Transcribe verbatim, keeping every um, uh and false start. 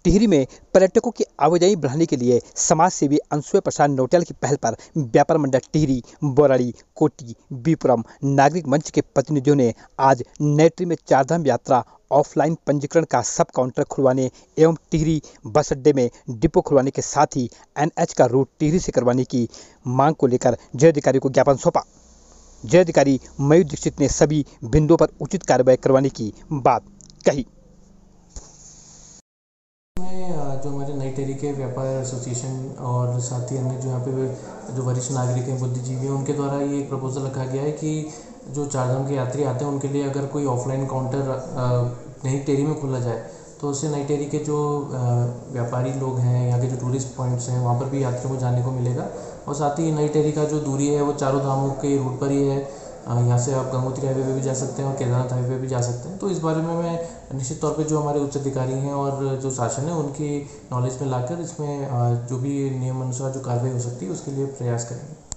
टिहरी में पर्यटकों की आवाजाही बढ़ाने के लिए समाज सेवी अनसुया प्रसाद नौटियाल की पहल पर व्यापार मंडल टिहरी, बोराड़ी, कोटी, बीपुरम नागरिक मंच के प्रतिनिधियों ने आज नई टिहरी में चारधाम यात्रा ऑफलाइन पंजीकरण का सब काउंटर खुलवाने एवं टिहरी बस अड्डे में डिपो खुलवाने के साथ ही एनएच का रूट टिहरी से करवाने की मांग को लेकर जिलाधिकारी को ज्ञापन सौंपा। जिलाधिकारी मयूर दीक्षित ने सभी बिंदुओं पर उचित कार्रवाई करवाने की बात कही। में जो हमारे नई टिहरी के व्यापार एसोसिएशन और साथ ही अन्य जो यहाँ पे जो वरिष्ठ नागरिक हैं, बुद्धिजीवी हैं, उनके द्वारा ये एक प्रपोजल रखा गया है कि जो चारधाम के यात्री आते हैं उनके लिए अगर कोई ऑफलाइन काउंटर नई टिहरी में खोला जाए तो उससे नई टिहरी के जो व्यापारी लोग हैं, यहाँ के जो टूरिस्ट पॉइंट्स हैं, वहाँ पर भी यात्रियों को जाने को मिलेगा। और साथ ही नई टिहरी का जो दूरी है वो चारों धामों के रूट पर ही है। यहाँ से आप गंगोत्री हाईवे पे भी जा सकते हैं और केदारनाथ हाईवे पे भी जा सकते हैं। तो इस बारे में मैं निश्चित तौर पे जो हमारे उच्च अधिकारी हैं और जो शासन है उनकी नॉलेज में लाकर इसमें जो भी नियम अनुसार जो कार्रवाई हो सकती है उसके लिए प्रयास करेंगे।